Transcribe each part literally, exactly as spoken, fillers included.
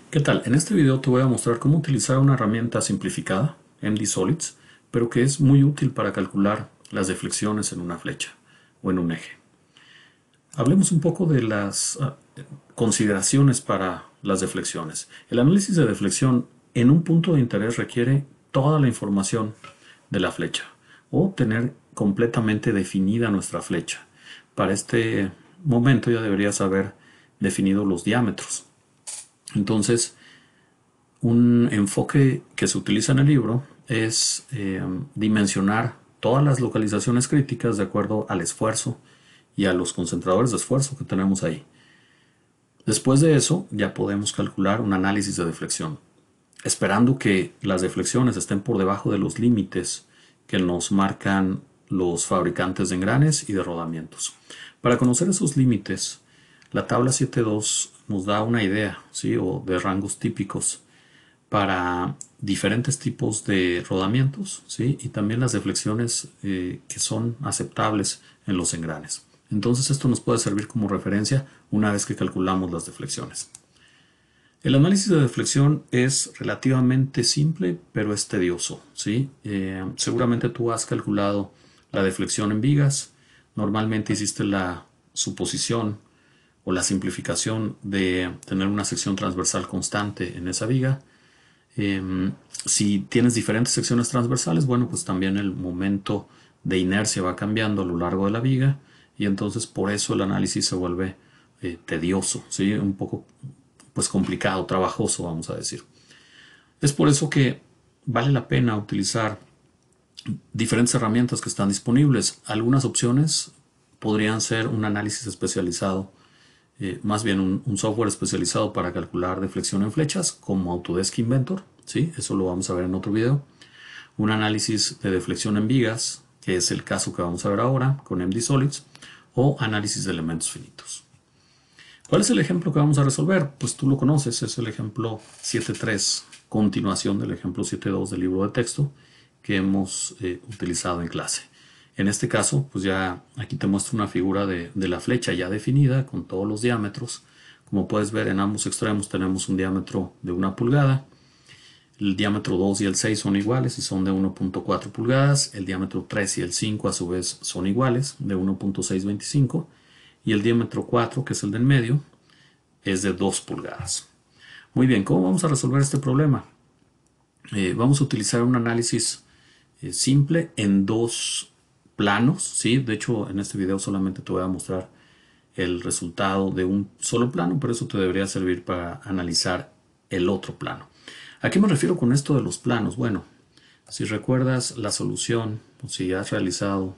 ¿Qué tal? En este video te voy a mostrar cómo utilizar una herramienta simplificada, M D Solids, pero que es muy útil para calcular las deflexiones en una flecha o en un eje. Hablemos un poco de las uh, consideraciones para las deflexiones. El análisis de deflexión en un punto de interés requiere toda la información de la flecha o tener completamente definida nuestra flecha. Para este momento ya deberías haber definido los diámetros. Entonces, un enfoque que se utiliza en el libro es eh, dimensionar todas las localizaciones críticas de acuerdo al esfuerzo y a los concentradores de esfuerzo que tenemos ahí. Después de eso, ya podemos calcular un análisis de deflexión, esperando que las deflexiones estén por debajo de los límites que nos marcan los fabricantes de engranes y de rodamientos. Para conocer esos límites, la tabla siete punto dos nos da una idea, ¿sí? O de rangos típicos para diferentes tipos de rodamientos, ¿sí? Y también las deflexiones eh, que son aceptables en los engranes. Entonces esto nos puede servir como referencia una vez que calculamos las deflexiones. El análisis de deflexión es relativamente simple, pero es tedioso, ¿sí? Eh, seguramente tú has calculado la deflexión en vigas. Normalmente hiciste la suposición o la simplificación de tener una sección transversal constante en esa viga. Eh, si tienes diferentes secciones transversales, bueno, pues también el momento de inercia va cambiando a lo largo de la viga y entonces por eso el análisis se vuelve eh, tedioso, ¿sí? Un poco pues complicado, trabajoso, vamos a decir. Es por eso que vale la pena utilizar diferentes herramientas que están disponibles. Algunas opciones podrían ser un análisis especializado, eh, más bien un, un software especializado para calcular deflexión en flechas, como Autodesk Inventor, ¿sí? Eso lo vamos a ver en otro video. Un análisis de deflexión en vigas, que es el caso que vamos a ver ahora con M D Solids, o análisis de elementos finitos. ¿Cuál es el ejemplo que vamos a resolver? Pues tú lo conoces, es el ejemplo siete punto tres, continuación del ejemplo siete punto dos del libro de texto que hemos eh, utilizado en clase. En este caso, pues ya aquí te muestro una figura de, de la flecha ya definida con todos los diámetros. Como puedes ver, en ambos extremos tenemos un diámetro de una pulgada. El diámetro dos y el seis son iguales y son de uno punto cuatro pulgadas. El diámetro tres y el cinco a su vez son iguales, de uno punto seiscientos veinticinco. Y el diámetro cuatro, que es el del medio, es de dos pulgadas. Muy bien, ¿cómo vamos a resolver este problema? Eh, vamos a utilizar un análisis eh, simple en dos planos, ¿sí? De hecho, en este video solamente te voy a mostrar el resultado de un solo plano, pero eso te debería servir para analizar el otro plano. ¿A qué me refiero con esto de los planos? Bueno, si recuerdas la solución, o si has realizado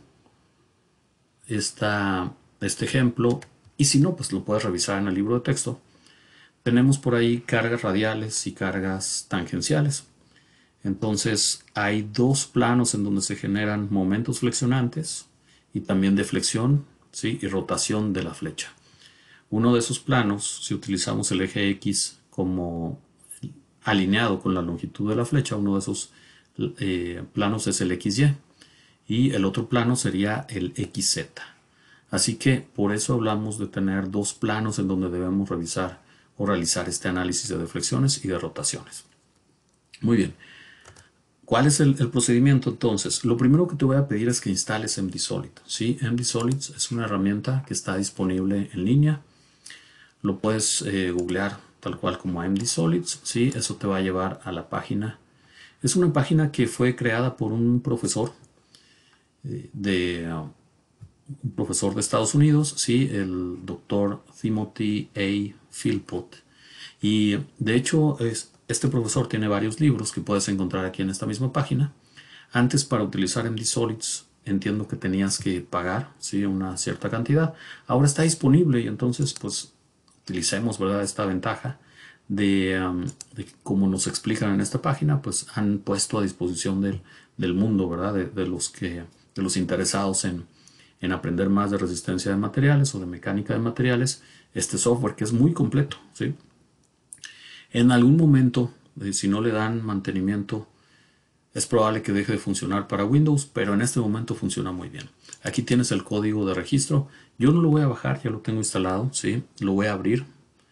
esta este ejemplo, y si no, pues lo puedes revisar en el libro de texto. Tenemos por ahí cargas radiales y cargas tangenciales. Entonces hay dos planos en donde se generan momentos flexionantes y también deflexión, ¿sí? Y rotación de la flecha. Uno de esos planos, si utilizamos el eje X como alineado con la longitud de la flecha, uno de esos eh, planos es el equis ye y el otro plano sería el equis zeta. Así que por eso hablamos de tener dos planos en donde debemos revisar o realizar este análisis de deflexiones y de rotaciones. Muy bien. ¿Cuál es el, el procedimiento entonces? Lo primero que te voy a pedir es que instales M D Solid, ¿sí? M D Solid es una herramienta que está disponible en línea. Lo puedes eh, googlear tal cual como M D Solids, ¿sí? Eso te va a llevar a la página. Es una página que fue creada por un profesor eh, de... Uh, un profesor de Estados Unidos, sí, el doctor Timothy A. Philpott. Y de hecho, es, este profesor tiene varios libros que puedes encontrar aquí en esta misma página. Antes, para utilizar M D Solids, entiendo que tenías que pagar, sí, una cierta cantidad. Ahora está disponible y entonces, pues, utilicemos, ¿verdad?, esta ventaja de, um, de como nos explican en esta página, pues han puesto a disposición del, del mundo, ¿verdad?, de, de los que, de los interesados en en aprender más de resistencia de materiales o de mecánica de materiales, este software que es muy completo, ¿sí? En algún momento, eh, si no le dan mantenimiento, es probable que deje de funcionar para Windows, pero en este momento funciona muy bien. Aquí tienes el código de registro. Yo no lo voy a bajar, ya lo tengo instalado, ¿sí? Lo voy a abrir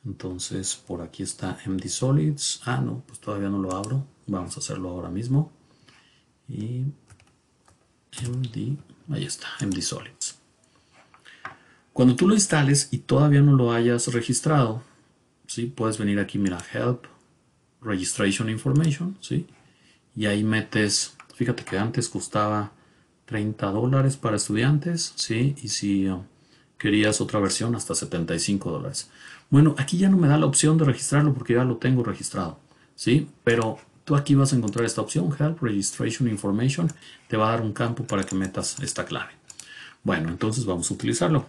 Entonces por aquí está M D Solids. Ah, no, pues todavía no lo abro. Vamos a hacerlo ahora mismo. Y M D, ahí está, M D Solids. Cuando tú lo instales y todavía no lo hayas registrado, ¿sí? Puedes venir aquí, mira, Help, Registration Information, ¿sí? Y ahí metes, fíjate que antes costaba treinta dólares para estudiantes, ¿sí? Y si uh, querías otra versión, hasta setenta y cinco dólares. Bueno, aquí ya no me da la opción de registrarlo porque ya lo tengo registrado, ¿sí? Pero tú aquí vas a encontrar esta opción, Help, Registration Information. Te va a dar un campo para que metas esta clave. Bueno, entonces vamos a utilizarlo.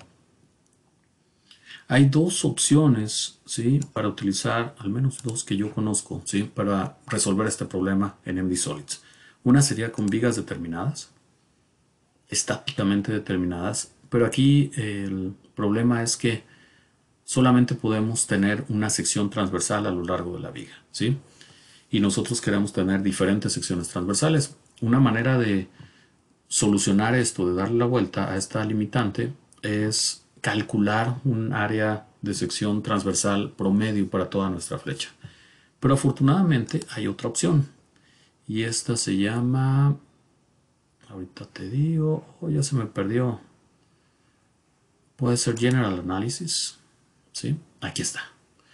Hay dos opciones, ¿sí? Para utilizar, al menos dos que yo conozco, ¿sí? Para resolver este problema en M D Solids. Una sería con vigas determinadas, estáticamente determinadas, pero aquí el problema es que solamente podemos tener una sección transversal a lo largo de la viga, ¿sí? Y nosotros queremos tener diferentes secciones transversales. Una manera de solucionar esto, de darle la vuelta a esta limitante, es calcular un área de sección transversal promedio para toda nuestra flecha. Pero afortunadamente hay otra opción. Y esta se llama... Ahorita te digo... Oh, ya se me perdió. Puede ser General Analysis. ¿Sí? Aquí está.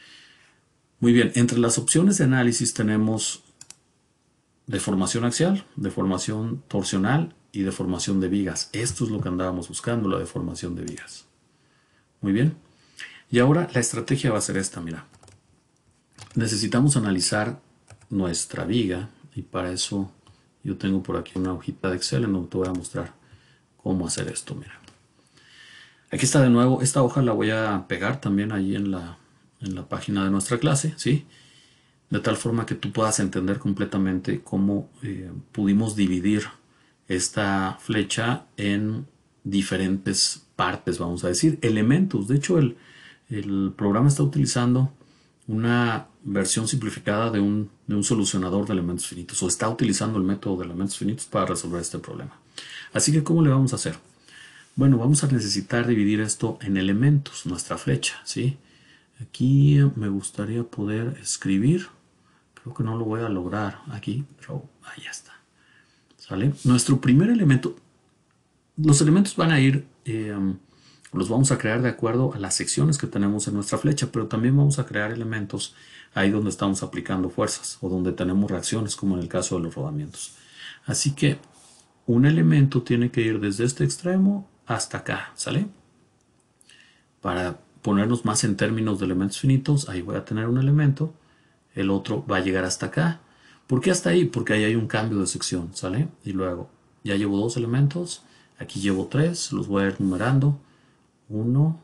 Muy bien. Entre las opciones de análisis tenemos deformación axial, deformación torsional y deformación de vigas. Esto es lo que andábamos buscando, la deformación de vigas. Muy bien. Y ahora la estrategia va a ser esta, mira. Necesitamos analizar nuestra viga y para eso yo tengo por aquí una hojita de Excel en donde te voy a mostrar cómo hacer esto, mira. Aquí está de nuevo, esta hoja la voy a pegar también ahí en la, en la página de nuestra clase, ¿sí? De tal forma que tú puedas entender completamente cómo eh, pudimos dividir esta flecha en diferentes partes, vamos a decir, elementos. De hecho, el, el programa está utilizando una versión simplificada de un, de un solucionador de elementos finitos, o está utilizando el método de elementos finitos para resolver este problema. Así que, ¿cómo le vamos a hacer? Bueno, vamos a necesitar dividir esto en elementos, nuestra flecha, ¿sí? Aquí me gustaría poder escribir, creo que no lo voy a lograr aquí, pero ahí está. ¿Sale? Nuestro primer elemento, los elementos van a ir, eh, los vamos a crear de acuerdo a las secciones que tenemos en nuestra flecha, pero también vamos a crear elementos ahí donde estamos aplicando fuerzas o donde tenemos reacciones, como en el caso de los rodamientos. Así que un elemento tiene que ir desde este extremo hasta acá, ¿sale? Para ponernos más en términos de elementos finitos, ahí voy a tener un elemento, el otro va a llegar hasta acá. ¿Por qué hasta ahí? Porque ahí hay un cambio de sección, ¿sale? Y luego, ya llevo dos elementos, aquí llevo tres, los voy a ir numerando. uno,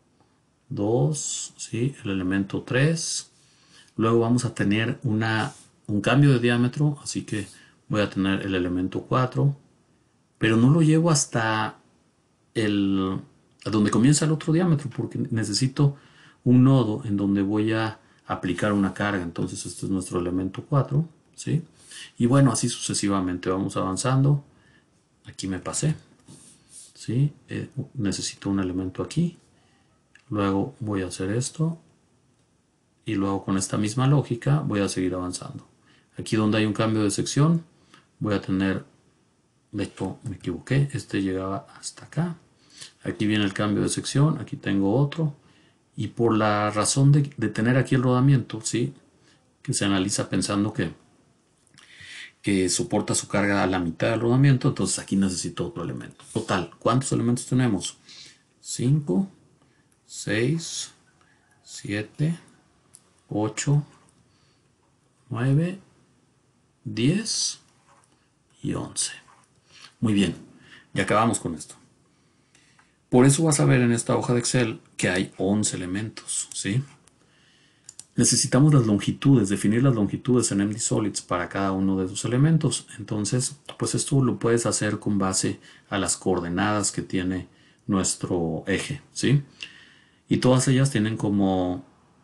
dos, ¿sí? El elemento tres. Luego vamos a tener una, un cambio de diámetro, así que voy a tener el elemento cuatro, pero no lo llevo hasta el, a donde comienza el otro diámetro, porque necesito un nodo en donde voy a aplicar una carga. Entonces este es nuestro elemento cuatro, ¿sí? Y bueno, así sucesivamente vamos avanzando. Aquí me pasé, ¿sí? Eh, necesito un elemento aquí, luego voy a hacer esto y luego con esta misma lógica voy a seguir avanzando. Aquí donde hay un cambio de sección voy a tener, de hecho me equivoqué, este llegaba hasta acá. Aquí viene el cambio de sección, aquí tengo otro, y por la razón de, de tener aquí el rodamiento, ¿sí? Que se analiza pensando que, que soporta su carga a la mitad del rodamiento, entonces aquí necesito otro elemento. Total, ¿cuántos elementos tenemos? cinco, seis, siete, ocho, nueve, diez y once. Muy bien, y acabamos con esto. Por eso vas a ver en esta hoja de Excel que hay once elementos, ¿sí? Necesitamos las longitudes, definir las longitudes en M D Solids para cada uno de esos elementos. Entonces, pues esto lo puedes hacer con base a las coordenadas que tiene nuestro eje, ¿sí? Y todas ellas tienen como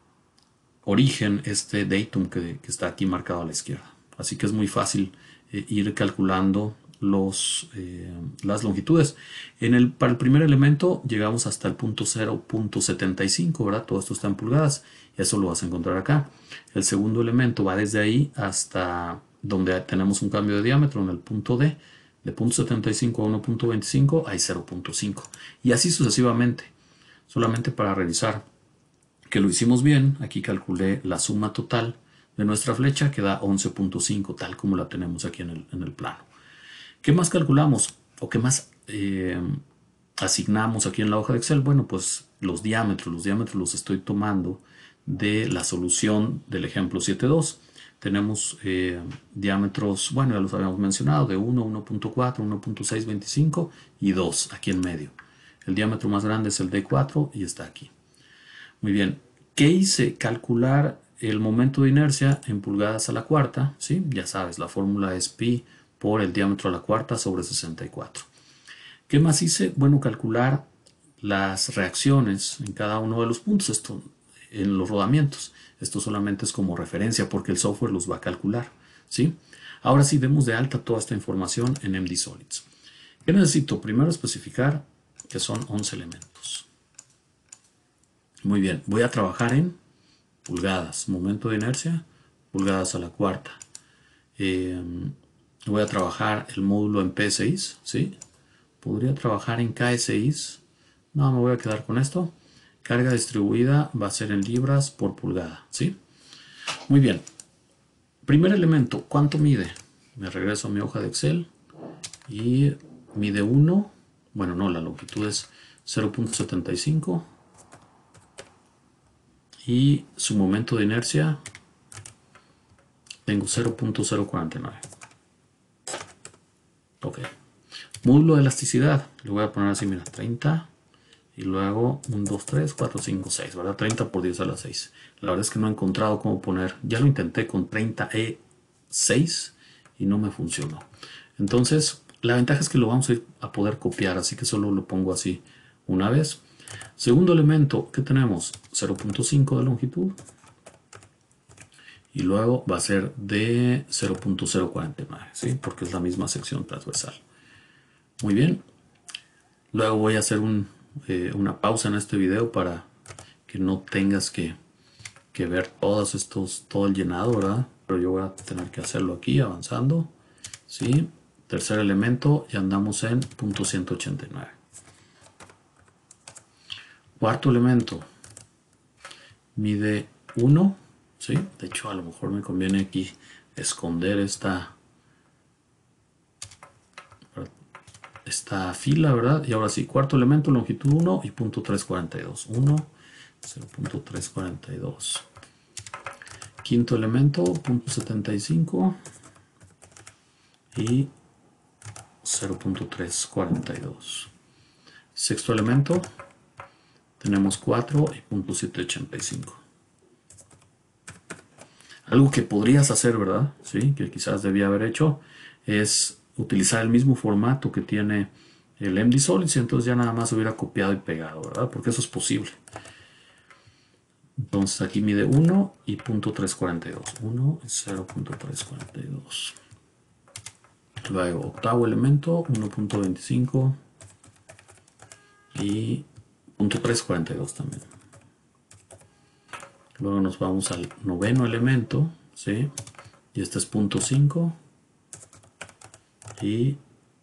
origen este datum que, que está aquí marcado a la izquierda. Así que es muy fácil eh, ir calculando los, eh, las longitudes. En el, para el primer elemento llegamos hasta el punto cero punto setenta y cinco, ¿verdad? Todo esto está en pulgadas, y eso lo vas a encontrar acá. El segundo elemento va desde ahí hasta donde tenemos un cambio de diámetro en el punto D. De punto setenta y cinco a uno punto veinticinco hay cero punto cinco. Y así sucesivamente. Solamente para revisar que lo hicimos bien, aquí calculé la suma total de nuestra flecha, que da once punto cinco, tal como la tenemos aquí en el, en el plano. ¿Qué más calculamos? ¿O qué más eh, asignamos aquí en la hoja de Excel? Bueno, pues los diámetros. Los diámetros los estoy tomando de la solución del ejemplo siete punto dos. Tenemos eh, diámetros, bueno, ya los habíamos mencionado, de uno, uno punto cuatro, uno punto seiscientos veinticinco y dos aquí en medio. El diámetro más grande es el D cuatro y está aquí. Muy bien. ¿Qué hice? Calcular el momento de inercia en pulgadas a la cuarta, ¿sí? Ya sabes, la fórmula es pi por el diámetro a la cuarta sobre sesenta y cuatro. ¿Qué más hice? Bueno, calcular las reacciones en cada uno de los puntos, esto en los rodamientos. Esto solamente es como referencia porque el software los va a calcular, ¿sí? Ahora sí, demos de alta toda esta información en M D Solids. ¿Qué necesito? Primero especificar que son once elementos. Muy bien, voy a trabajar en pulgadas, momento de inercia, pulgadas a la cuarta. Eh, voy a trabajar el módulo en P seis, ¿sí? Podría trabajar en K seis. No, me voy a quedar con esto. Carga distribuida va a ser en libras por pulgada, ¿sí? Muy bien. Primer elemento, ¿cuánto mide? Me regreso a mi hoja de Excel y mide uno. Bueno, no, la longitud es cero punto setenta y cinco. Y su momento de inercia tengo cero punto cero cuarenta y nueve. Ok. Módulo de elasticidad. Le voy a poner así, mira, treinta. Y luego un, dos, tres, cuatro, cinco, seis, ¿verdad? treinta por diez a la seis. La verdad es que no he encontrado cómo poner. Ya lo intenté con treinta E seis y no me funcionó. Entonces, la ventaja es que lo vamos a ir a poder copiar, así que solo lo pongo así una vez. Segundo elemento, ¿qué tenemos? cero punto cinco de longitud. Y luego va a ser de cero punto cero cuarenta y nueve, ¿sí? Porque es la misma sección transversal. Muy bien. Luego voy a hacer un, eh, una pausa en este video para que no tengas que, que ver todos estos, todo el llenado, ¿verdad? Pero yo voy a tener que hacerlo aquí, avanzando. ¿Sí? Tercer elemento, ya andamos en punto ciento ochenta y nueve. Cuarto elemento, mide uno, ¿sí? De hecho, a lo mejor me conviene aquí esconder esta, esta fila, ¿verdad? Y ahora sí, cuarto elemento, longitud uno y punto trescientos cuarenta y dos. uno, cero punto trescientos cuarenta y dos. Quinto elemento, punto setenta y cinco y cero punto trescientos cuarenta y dos. Sexto elemento, tenemos cuatro y punto setecientos ochenta y cinco. Algo que podrías hacer, ¿verdad? Sí, que quizás debía haber hecho, es utilizar el mismo formato que tiene el M D Solids y entonces ya nada más hubiera copiado y pegado, ¿verdad? Porque eso es posible. Entonces aquí mide uno y punto trescientos cuarenta y dos. uno y cero punto trescientos cuarenta y dos. Luego octavo elemento, uno punto veinticinco y punto trescientos cuarenta y dos también. Luego nos vamos al noveno elemento, ¿sí? Y este es punto cinco y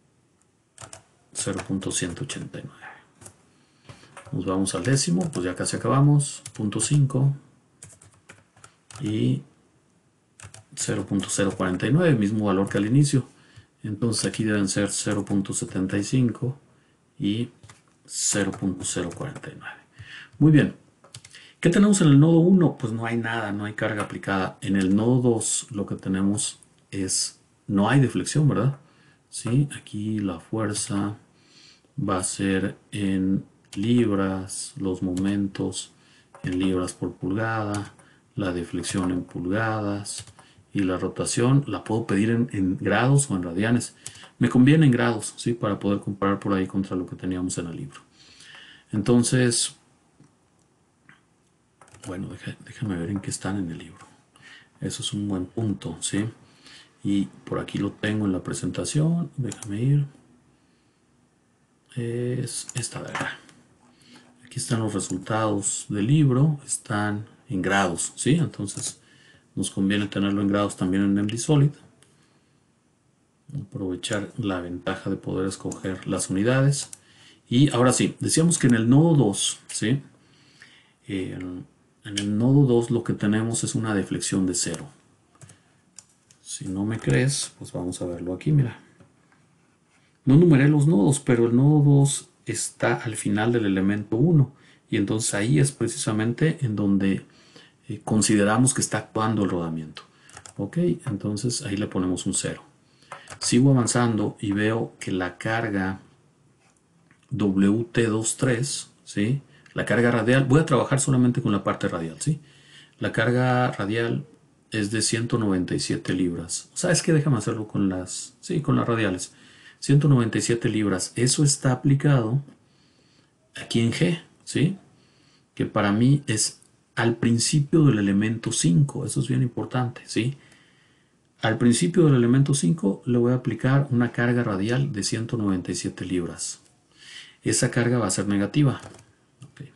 cero punto ciento ochenta y nueve. Nos vamos al décimo, pues ya casi acabamos, punto cinco y cero punto cero cuarenta y nueve, mismo valor que al inicio. Entonces aquí deben ser cero punto setenta y cinco y cero punto cero cuarenta y nueve. Muy bien. ¿Qué tenemos en el nodo uno? Pues no hay nada, no hay carga aplicada. En el nodo dos lo que tenemos es, no hay deflexión, ¿verdad? Sí, aquí la fuerza va a ser en libras, los momentos en libras por pulgada, la deflexión en pulgadas y la rotación la puedo pedir en, en grados o en radianes. Me conviene en grados, ¿sí? Para poder comparar por ahí contra lo que teníamos en el libro. Entonces, bueno, déjame ver en qué están en el libro. Eso es un buen punto, ¿sí? Y por aquí lo tengo en la presentación. Déjame ir. Es esta de acá. Aquí están los resultados del libro. Están en grados, ¿sí? Entonces nos conviene tenerlo en grados también en M D Solid. Aprovechar la ventaja de poder escoger las unidades. Y ahora sí, decíamos que en el nodo dos, ¿sí? En, en el nodo dos lo que tenemos es una deflexión de cero. Si no me crees, pues vamos a verlo aquí, mira. No numeré los nodos, pero el nodo dos está al final del elemento uno. Y entonces ahí es precisamente en donde eh, consideramos que está actuando el rodamiento. Ok, entonces ahí le ponemos un cero. Sigo avanzando y veo que la carga W T veintitrés, ¿sí? La carga radial, voy a trabajar solamente con la parte radial, ¿sí? La carga radial es de ciento noventa y siete libras. O sea, es que déjame hacerlo con las, sí, con las radiales. ciento noventa y siete libras. Eso está aplicado aquí en G, ¿sí? Que para mí es al principio del elemento cinco. Eso es bien importante, ¿sí? Al principio del elemento cinco le voy a aplicar una carga radial de ciento noventa y siete libras. Esa carga va a ser negativa. Okay.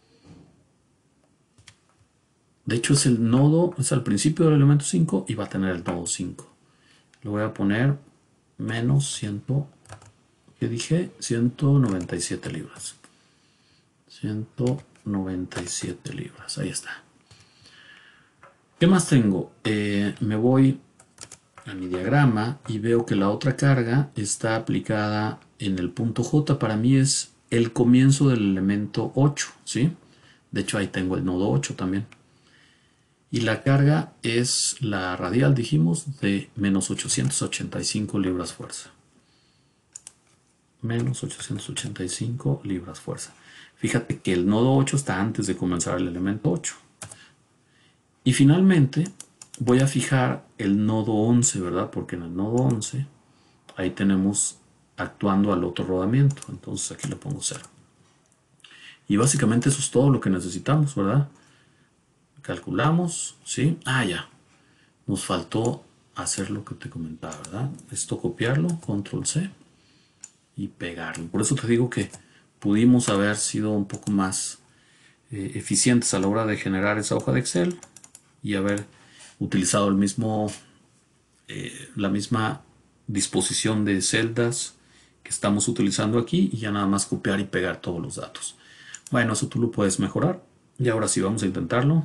De hecho es el nodo, es al principio del elemento cinco y va a tener el nodo cinco. Le voy a poner menos cien, ¿qué dije? ciento noventa y siete libras. ciento noventa y siete libras, ahí está. ¿Qué más tengo? Eh, me voy a mi diagrama y veo que la otra carga está aplicada en el punto J. Para mí es el comienzo del elemento ocho, ¿sí? De hecho ahí tengo el nodo ocho también. Y la carga es la radial, dijimos, de menos ochocientos ochenta y cinco libras fuerza. Menos ochocientos ochenta y cinco libras fuerza. Fíjate que el nodo ocho está antes de comenzar el elemento ocho. Y finalmente voy a fijar el nodo once, ¿verdad? Porque en el nodo once ahí tenemos actuando al otro rodamiento. Entonces aquí le pongo cero. Y básicamente eso es todo lo que necesitamos, ¿verdad? Calculamos, ¿sí? Ah, ya. Nos faltó hacer lo que te comentaba, ¿verdad? Esto copiarlo, control C y pegarlo. Por eso te digo que pudimos haber sido un poco más eh, eficientes a la hora de generar esa hoja de Excel y haber utilizado el mismo, eh, la misma disposición de celdas que estamos utilizando aquí y ya nada más copiar y pegar todos los datos. Bueno, eso tú lo puedes mejorar. Y ahora sí, vamos a intentarlo.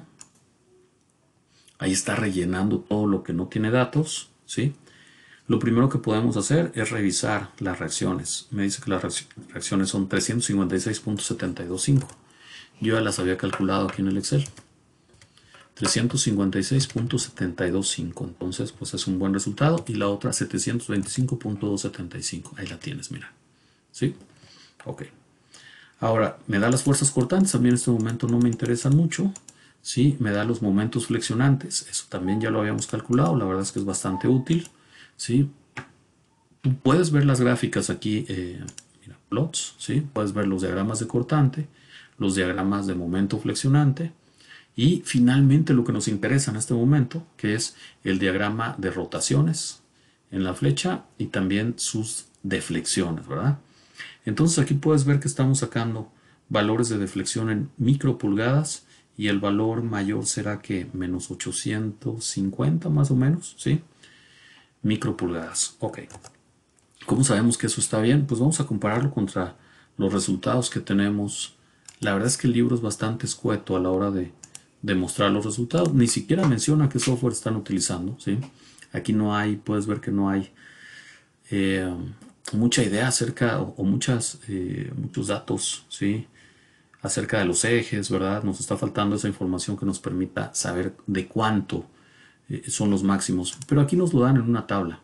Ahí está rellenando todo lo que no tiene datos, ¿sí? Lo primero que podemos hacer es revisar las reacciones. Me dice que las reacciones son trescientos cincuenta y seis punto setenta y dos cinco. Yo ya las había calculado aquí en el Excel. trescientos cincuenta y seis punto setenta y dos cinco. Entonces, pues es un buen resultado. Y la otra setecientos veinticinco punto doscientos setenta y cinco. Ahí la tienes, mira. ¿Sí? Ok. Ahora, me da las fuerzas cortantes. A mí en este momento no me interesan mucho. ¿Sí? Me da los momentos flexionantes. Eso también ya lo habíamos calculado. La verdad es que es bastante útil. ¿Sí? Tú puedes ver las gráficas aquí, eh, mira, plots, ¿sí? Puedes ver los diagramas de cortante, los diagramas de momento flexionante y finalmente lo que nos interesa en este momento, que es el diagrama de rotaciones en la flecha y también sus deflexiones, ¿verdad? Entonces aquí puedes ver que estamos sacando valores de deflexión en micropulgadas y el valor mayor será que menos ochocientos cincuenta más o menos, ¿sí? Micropulgadas, ok. ¿Cómo sabemos que eso está bien? Pues vamos a compararlo contra los resultados que tenemos. La verdad es que el libro es bastante escueto a la hora de, de mostrar los resultados. Ni siquiera menciona qué software están utilizando, ¿sí? Aquí no hay, puedes ver que no hay eh, mucha idea acerca o, o muchas, eh, muchos datos, ¿sí? Acerca de los ejes, ¿verdad? Nos está faltando esa información que nos permita saber de cuánto eh, son los máximos. Pero aquí nos lo dan en una tabla.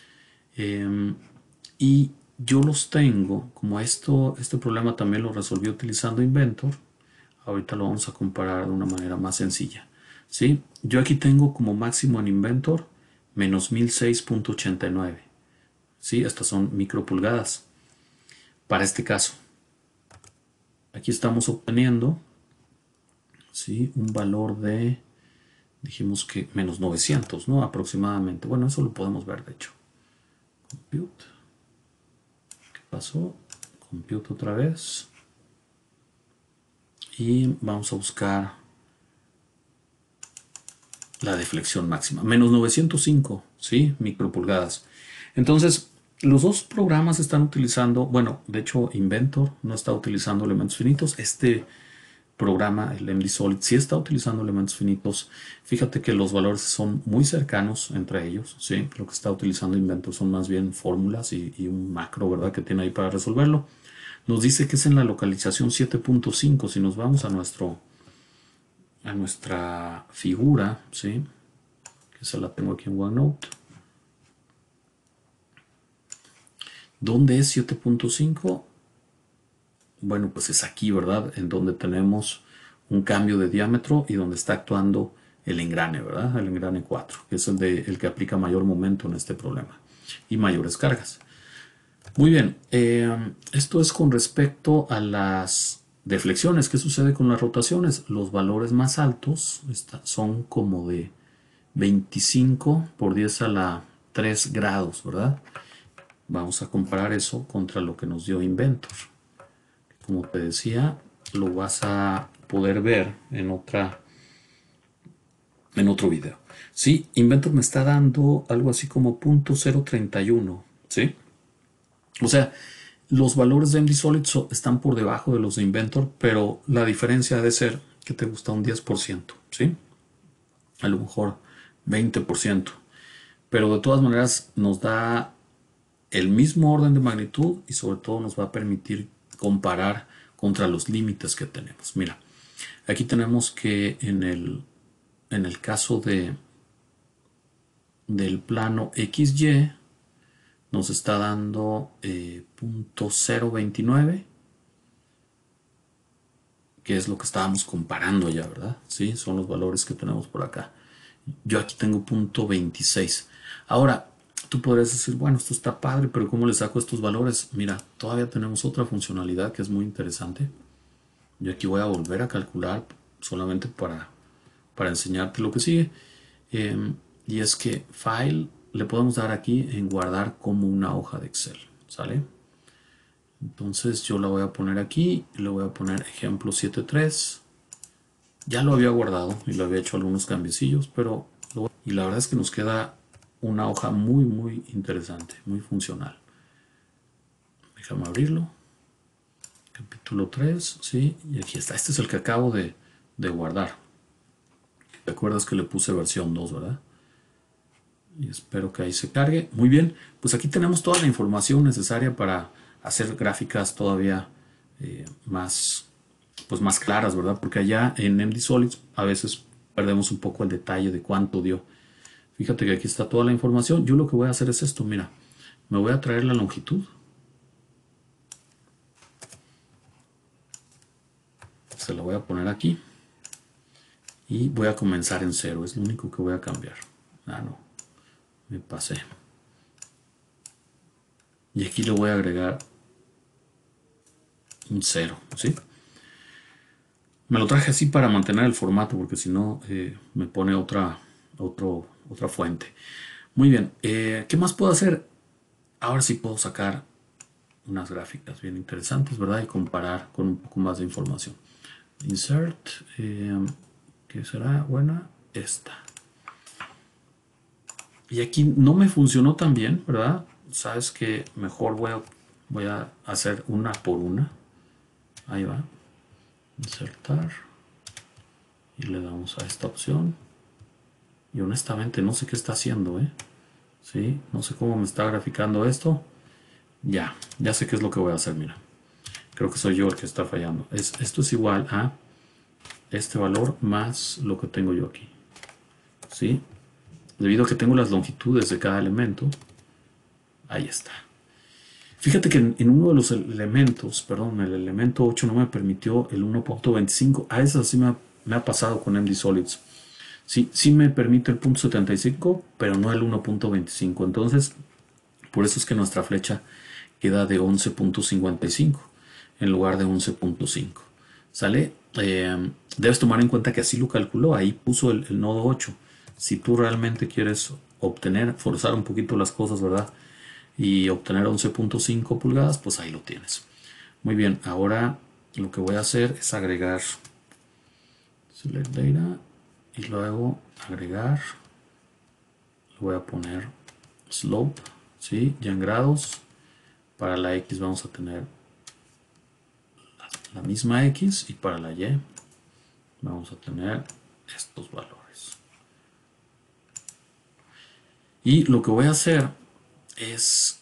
Eh, y yo los tengo, como esto, este problema también lo resolví utilizando Inventor. Ahorita lo vamos a comparar de una manera más sencilla, ¿sí? Yo aquí tengo como máximo en Inventor menos mil seis punto ochenta y nueve, ¿sí? Estas son micropulgadas para este caso. Aquí estamos obteniendo, ¿sí? Un valor de dijimos que menos novecientos, ¿no? Aproximadamente. Bueno, eso lo podemos ver, de hecho. Compute. ¿Qué pasó? Compute otra vez. Y vamos a buscar la deflexión máxima. Menos novecientos cinco, ¿sí? Micropulgadas. Entonces, los dos programas están utilizando, bueno, de hecho, Inventor no está utilizando elementos finitos. Este programa, el M D Solid, sí está utilizando elementos finitos. Fíjate que los valores son muy cercanos entre ellos, ¿sí? Lo que está utilizando Inventor son más bien fórmulas y, y un macro, ¿verdad? Que tiene ahí para resolverlo. Nos dice que es en la localización siete punto cinco. Si nos vamos a nuestro a nuestra figura, ¿sí? Que se la tengo aquí en OneNote. ¿Dónde es siete punto cinco? Bueno, pues es aquí, ¿verdad? En donde tenemos un cambio de diámetro y donde está actuando el engrane, ¿verdad? El engrane cuatro, que es el, de, el que aplica mayor momento en este problema y mayores cargas. Muy bien, eh, esto es con respecto a las deflexiones. ¿Qué sucede con las rotaciones? Los valores más altos son como de veinticinco por diez a la tres grados, ¿verdad? Vamos a comparar eso contra lo que nos dio Inventor. Como te decía, lo vas a poder ver en otra en otro video. Sí, Inventor me está dando algo así como punto cero treinta y uno, ¿sí? O sea, los valores de M D Solid están por debajo de los de Inventor, pero la diferencia ha de ser que te gusta un diez por ciento, ¿sí? A lo mejor veinte por ciento. Pero de todas maneras nos da el mismo orden de magnitud y sobre todo nos va a permitir comparar contra los límites que tenemos. Mira, aquí tenemos que en el, en el caso de, del plano equis ye nos está dando eh, punto cero veintinueve, que es lo que estábamos comparando ya, ¿verdad? Sí, son los valores que tenemos por acá. Yo aquí tengo punto veintiséis. Ahora, tú podrías decir, bueno, esto está padre, pero ¿cómo le saco estos valores? Mira, todavía tenemos otra funcionalidad que es muy interesante. Yo aquí voy a volver a calcular solamente para, para enseñarte lo que sigue. Eh, y es que File le podemos dar aquí en guardar como una hoja de Excel, ¿sale? Entonces yo la voy a poner aquí y le voy a poner ejemplo siete punto tres. Ya lo había guardado y lo había hecho algunos cambiecillos, pero lo... y la verdad es que nos queda una hoja muy muy interesante, muy funcional. Déjame abrirlo. Capítulo tres, sí, y aquí está. Este es el que acabo de, de guardar. ¿Te acuerdas que le puse versión dos, verdad? Y espero que ahí se cargue. Muy bien, pues aquí tenemos toda la información necesaria para hacer gráficas todavía eh, más, pues más claras, ¿verdad? Porque allá en M D Solid a veces perdemos un poco el detalle de cuánto dio. Fíjate que aquí está toda la información. Yo lo que voy a hacer es esto, mira. Me voy a traer la longitud. Se la voy a poner aquí. Y voy a comenzar en cero. Es lo único que voy a cambiar. Ah, no. Me pasé. Y aquí le voy a agregar un cero, ¿sí? Me lo traje así para mantener el formato, porque si no eh, me pone otra, otro, otra fuente. Muy bien. Eh, ¿Qué más puedo hacer? Ahora sí puedo sacar unas gráficas bien interesantes, ¿verdad? Y comparar con un poco más de información. Insert. Eh, ¿Qué será? Buena. Esta. Y aquí no me funcionó tan bien, ¿verdad? Sabes que mejor voy a, voy a hacer una por una. Ahí va. Insertar. Y le damos a esta opción. Y honestamente no sé qué está haciendo, ¿eh? Sí, no sé cómo me está graficando esto. Ya, ya sé qué es lo que voy a hacer, mira. Creo que soy yo el que está fallando. Es, esto es igual a este valor más lo que tengo yo aquí. ¿Sí? Debido a que tengo las longitudes de cada elemento. Ahí está. Fíjate que en, en uno de los elementos, perdón, el elemento ocho no me permitió el uno punto veinticinco. A eso sí me ha, me ha pasado con M D Solids. Sí, sí me permite el punto setenta y cinco, pero no el uno punto veinticinco. Entonces, por eso es que nuestra flecha queda de once punto cincuenta y cinco en lugar de once punto cinco. ¿Sale? eh, debes tomar en cuenta que así lo calculó, ahí puso el, el nodo ocho. Si tú realmente quieres obtener, forzar un poquito las cosas, ¿verdad? Y obtener once punto cinco pulgadas, pues ahí lo tienes. Muy bien, ahora lo que voy a hacer es agregar select data y luego agregar, le voy a poner slope, ¿sí? Ya en grados. Para la X vamos a tener la misma X y para la Y vamos a tener estos valores. Y lo que voy a hacer es,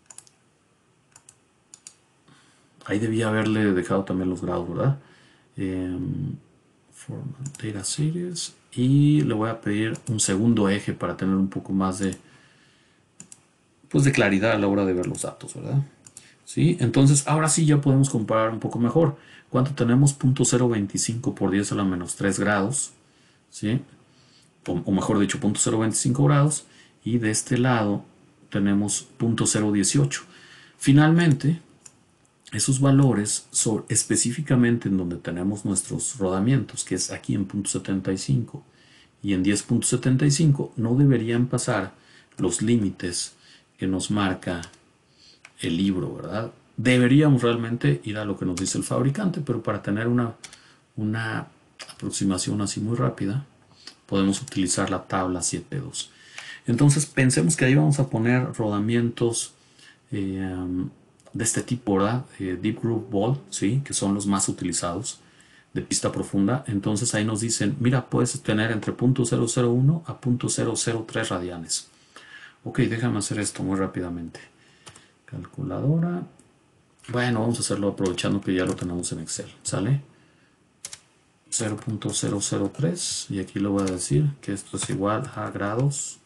ahí debía haberle dejado también los grados, ¿verdad? Eh, format data series, y le voy a pedir un segundo eje para tener un poco más de, pues de claridad a la hora de ver los datos, ¿verdad? ¿Sí? Entonces ahora sí ya podemos comparar un poco mejor. ¿Cuánto tenemos? punto cero veinticinco por diez a la menos tres grados, ¿sí? O, o mejor dicho, punto cero veinticinco grados, y de este lado tenemos punto cero dieciocho. Finalmente, esos valores son específicamente en donde tenemos nuestros rodamientos, que es aquí en punto setenta y cinco y en diez punto setenta y cinco, no deberían pasar los límites que nos marca el libro, ¿verdad? Deberíamos realmente ir a lo que nos dice el fabricante, pero para tener una, una aproximación así muy rápida, podemos utilizar la tabla siete punto dos. Entonces pensemos que ahí vamos a poner rodamientos eh, de este tipo, ¿verdad? Eh, Deep Groove Ball, ¿sí? Que son los más utilizados de pista profunda. Entonces ahí nos dicen, mira, puedes tener entre punto cero cero uno a punto cero cero tres radianes. Ok, déjame hacer esto muy rápidamente. Calculadora. Bueno, vamos a hacerlo aprovechando que ya lo tenemos en Excel, ¿sale? cero punto cero cero tres, y aquí le voy a decir que esto es igual a grados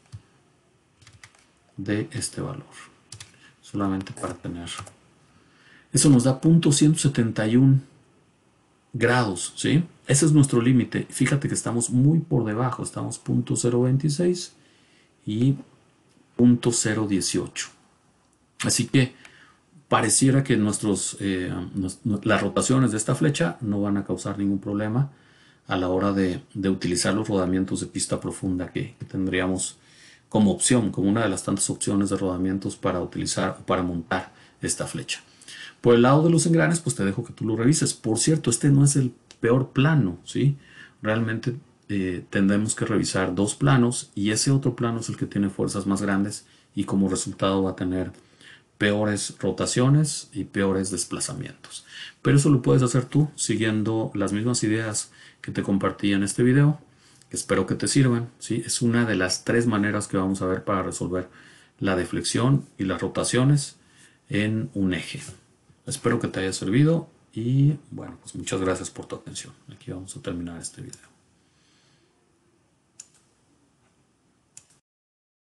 de este valor, solamente para tener. Eso nos da punto ciento setenta y uno grados, ¿sí? Ese es nuestro límite. Fíjate que estamos muy por debajo, estamos punto cero veintiséis y punto cero dieciocho. Así que pareciera que nuestros, eh, las rotaciones de esta flecha no van a causar ningún problema a la hora de, de utilizar los rodamientos de pista profunda que, que tendríamos como opción, como una de las tantas opciones de rodamientos para utilizar, para montar esta flecha. Por el lado de los engranes, pues te dejo que tú lo revises. Por cierto, este no es el peor plano, ¿sí? Realmente eh, tendremos que revisar dos planos, y ese otro plano es el que tiene fuerzas más grandes y como resultado va a tener peores rotaciones y peores desplazamientos. Pero eso lo puedes hacer tú siguiendo las mismas ideas que te compartí en este video. Espero que te sirvan, ¿sí? Es una de las tres maneras que vamos a ver para resolver la deflexión y las rotaciones en un eje. Espero que te haya servido y bueno, pues muchas gracias por tu atención. Aquí vamos a terminar este video.